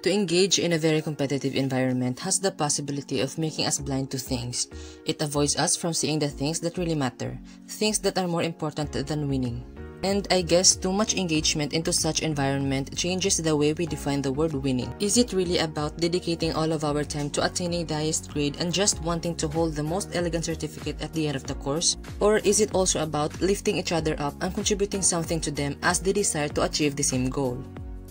To engage in a very competitive environment has the possibility of making us blind to things. It avoids us from seeing the things that really matter, things that are more important than winning. And I guess too much engagement into such environment changes the way we define the word winning. Is it really about dedicating all of our time to attaining the highest grade and just wanting to hold the most elegant certificate at the end of the course? Or is it also about lifting each other up and contributing something to them as they desire to achieve the same goal?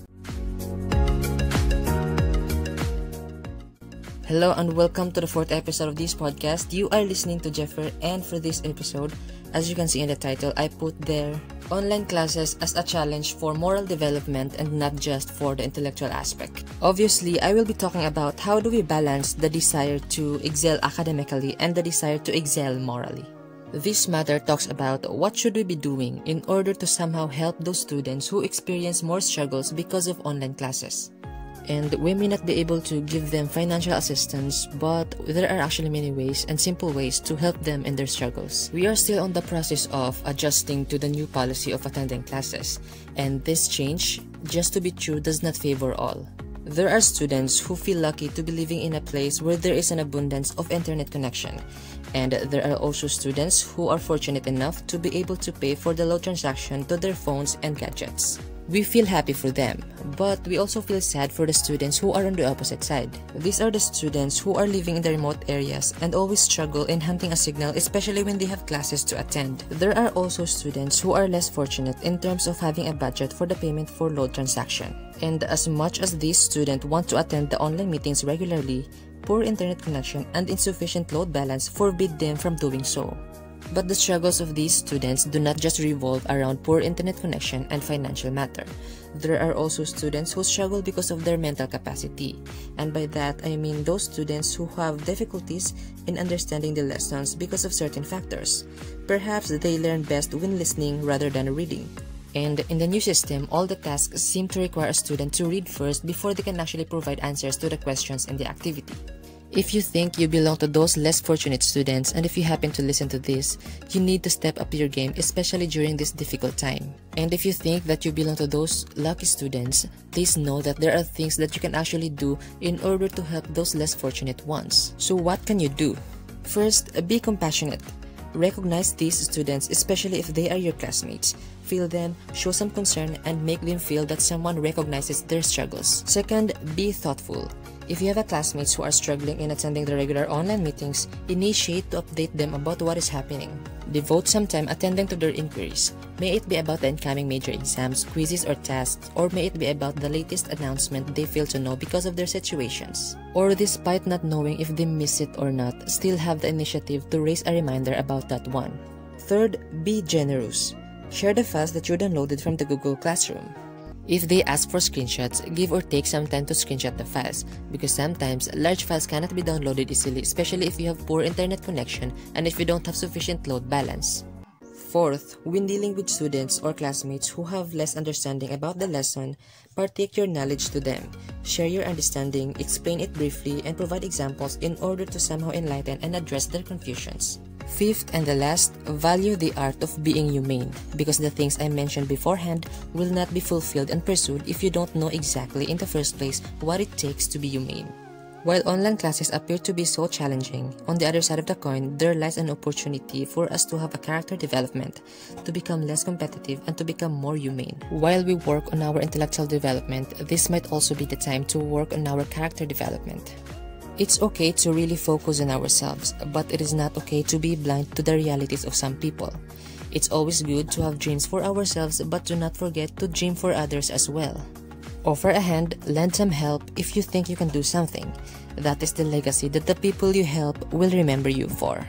Hello and welcome to the 4th episode of this podcast. You are listening to Jeffer, and for this episode, as you can see in the title, I put there online classes as a challenge for moral development and not just for the intellectual aspect. Obviously, I will be talking about how do we balance the desire to excel academically and the desire to excel morally. This matter talks about what should we be doing in order to somehow help those students who experience more struggles because of online classes. And we may not be able to give them financial assistance, but there are actually many ways and simple ways to help them in their struggles. We are still on the process of adjusting to the new policy of attending classes, and this change, just to be true, does not favor all. There are students who feel lucky to be living in a place where there is an abundance of internet connection, and there are also students who are fortunate enough to be able to pay for the low transaction to their phones and gadgets. We feel happy for them, but we also feel sad for the students who are on the opposite side. These are the students who are living in the remote areas and always struggle in hunting a signal, especially when they have classes to attend. There are also students who are less fortunate in terms of having a budget for the payment for load transaction. And as much as these students want to attend the online meetings regularly, poor internet connection and insufficient load balance forbid them from doing so. But the struggles of these students do not just revolve around poor internet connection and financial matter. There are also students who struggle because of their mental capacity. And by that, I mean those students who have difficulties in understanding the lessons because of certain factors. Perhaps they learn best when listening rather than reading. And in the new system, all the tasks seem to require a student to read first before they can actually provide answers to the questions in the activity. If you think you belong to those less fortunate students, and if you happen to listen to this, you need to step up your game, especially during this difficult time. And if you think that you belong to those lucky students, please know that there are things that you can actually do in order to help those less fortunate ones. So what can you do? First, be compassionate. Recognize these students, especially if they are your classmates. Feel them, show some concern, and make them feel that someone recognizes their struggles. Second, be thoughtful. If you have classmates who are struggling in attending the regular online meetings, initiate to update them about what is happening. Devote some time attending to their inquiries. May it be about the incoming major exams, quizzes, or tasks, or may it be about the latest announcement they fail to know because of their situations. Or despite not knowing if they miss it or not, still have the initiative to raise a reminder about that one. Third, be generous. Share the files that you downloaded from the Google Classroom. If they ask for screenshots, give or take some time to screenshot the files, because sometimes large files cannot be downloaded easily, especially if you have poor internet connection and if you don't have sufficient load balance. Fourth, when dealing with students or classmates who have less understanding about the lesson, partake your knowledge to them. Share your understanding, explain it briefly, and provide examples in order to somehow enlighten and address their confusions. Fifth and the last, value the art of being humane, because the things I mentioned beforehand will not be fulfilled and pursued if you don't know exactly in the first place what it takes to be humane. While online classes appear to be so challenging, on the other side of the coin, there lies an opportunity for us to have a character development, to become less competitive, and to become more humane. While we work on our intellectual development, this might also be the time to work on our character development. It's okay to really focus on ourselves, but it is not okay to be blind to the realities of some people. It's always good to have dreams for ourselves, but do not forget to dream for others as well. Offer a hand, lend some help if you think you can do something. That is the legacy that the people you help will remember you for.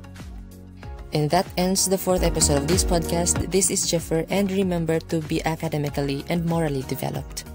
And that ends the 4th episode of this podcast. This is Jeffer, and remember to be academically and morally developed.